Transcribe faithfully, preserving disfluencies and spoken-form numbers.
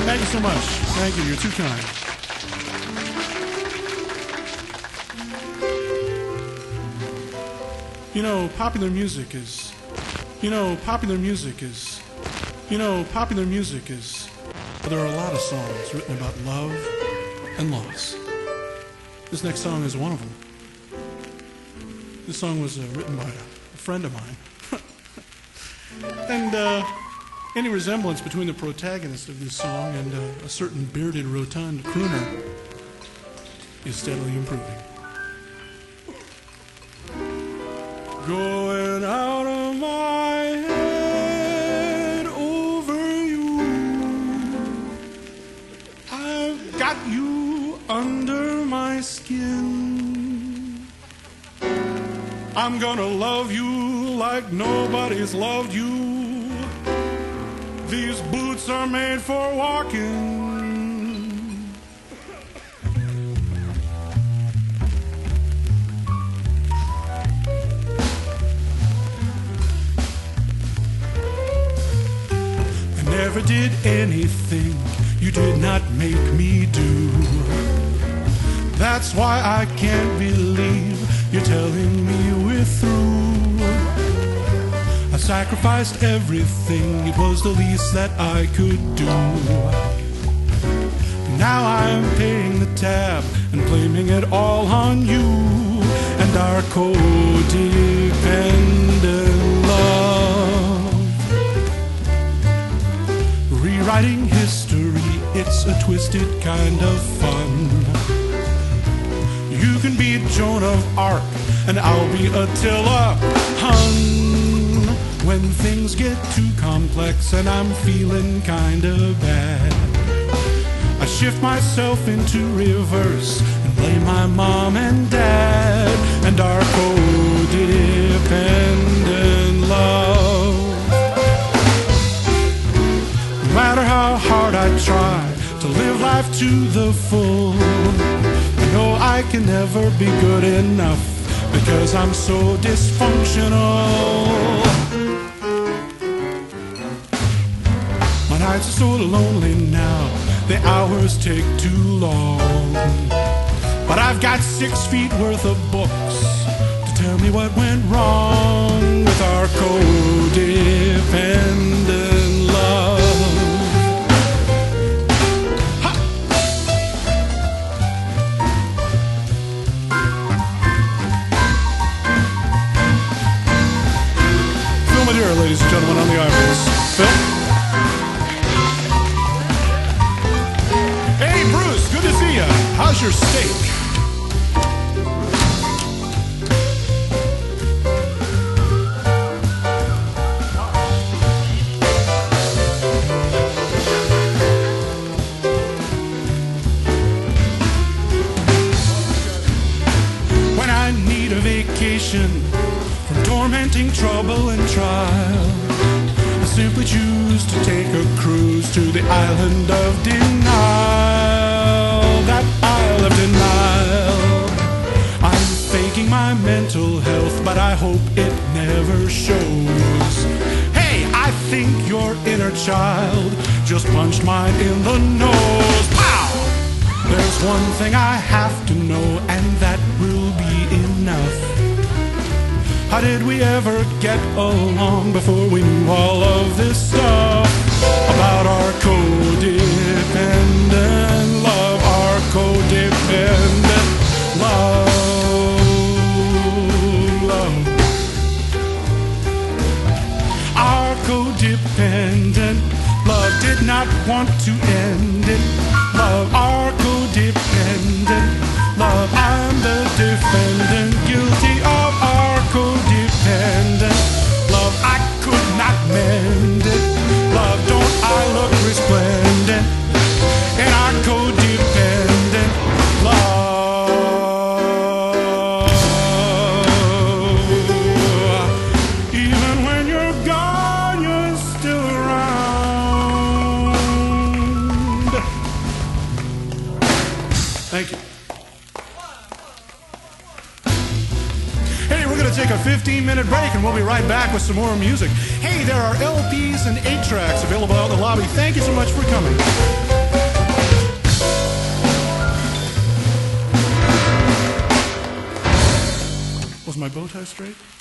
Thank you so much. Thank you. You're too kind. You know, popular music is, you know, popular music is, you know, popular music is, there are a lot of songs written about love and loss. This next song is one of them. This song was uh, written by a, a friend of mine. And uh, any resemblance between the protagonist of this song and uh, a certain bearded, rotund crooner is steadily improving. Going out of my head over you, I've got you under my skin. I'm gonna love you like nobody's loved you. These boots are made for walking. Never did anything you did not make me do. That's why I can't believe you're telling me we're through. I sacrificed everything, it was the least that I could do. Now I'm paying the tab and blaming it all on you and our codependent love. Rewriting history, it's a twisted kind of fun. You can be Joan of Arc and I'll be Attila, hun. When things get too complex and I'm feeling kinda bad, I shift myself into reverse and blame my mom and dad and our codependent love. No matter how hard I try to live life to the full, I know I can never be good enough because I'm so dysfunctional. My nights are so lonely now, the hours take too long. But I've got six feet worth of books to tell me what went wrong with our codependent love. Ladies and gentlemen, on the ivories. Phil? Hey, Bruce, good to see ya. How's your steak? When I need a vacation from tormenting trouble and trial, I simply choose to take a cruise to the island of denial, that isle of denial. I'm faking my mental health, but I hope it never shows. Hey, I think your inner child just punched mine in the nose. Pow! There's one thing I have to know, and that will be enough. How did we ever get along before we knew all of this stuff about our codependent love, our codependent love, love. Our codependent love did not want to end it. Love, our codependent love. I'm the defendant, guilty of our codependent love. I could not mend it. Love, don't I look resplendent in our codependent love? Even when you're gone, you're still around. fifteen minute break, and we'll be right back with some more music. Hey, there are L Ps and eight tracks available out in the lobby. Thank you so much for coming. Was my bow tie straight?